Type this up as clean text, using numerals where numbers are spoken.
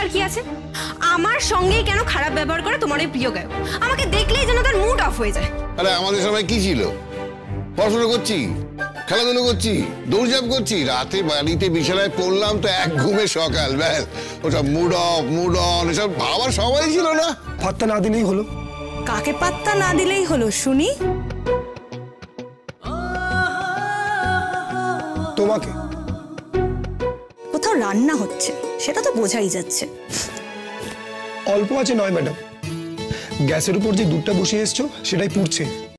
কি আছে? আমার সঙ্গেই কেন খারাপ ব্যবহার করে তোমার এই প্রিয় গায়ক? আমাকে দেখলেই যেন তার মুড অফ হয়ে যায়। আরে আমাদের সময় কি ছিল? পড়াশোনা করছি, খেলাধুলো করছি, দৌড়ঝাঁপ করছি, রাতে বাড়িতে বিছানায় পড়লাম তো এক ঘুমে সকাল, ব্যাস। ওসব মুড অফ, মুড অন এসব ভাবার সবাই ছিল না। পাত্তা না দিলেই হলো। কাকে পাত্তা না দিলেই হলো শুনি? তোমাকে। কোথাও রান্না হচ্ছে সেটা তো বোঝাই যাচ্ছে। অল্প আছে নয় ম্যাডাম, গ্যাসের উপর যে দুধটা বসিয়ে এসছো সেটাই পুড়ছে।